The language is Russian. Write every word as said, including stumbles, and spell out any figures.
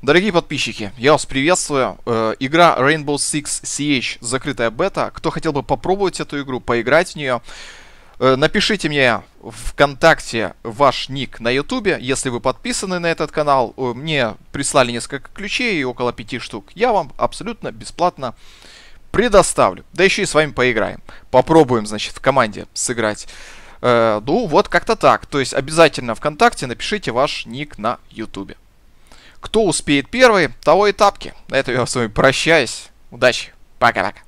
Дорогие подписчики, я вас приветствую. Э, игра Rainbow Six си эйч закрытая бета. Кто хотел бы попробовать эту игру, поиграть в нее, э, напишите мне в ВКонтакте ваш ник на Ютубе, если вы подписаны на этот канал. Э, мне прислали несколько ключей, около пяти штук. Я вам абсолютно бесплатно предоставлю. Да еще и с вами поиграем. Попробуем, значит, в команде сыграть. Э, ну, вот как-то так. То есть обязательно ВКонтакте напишите ваш ник на Ютубе. Кто успеет первый, того и тапки. На этом я с вами прощаюсь. Удачи. Пока-пока.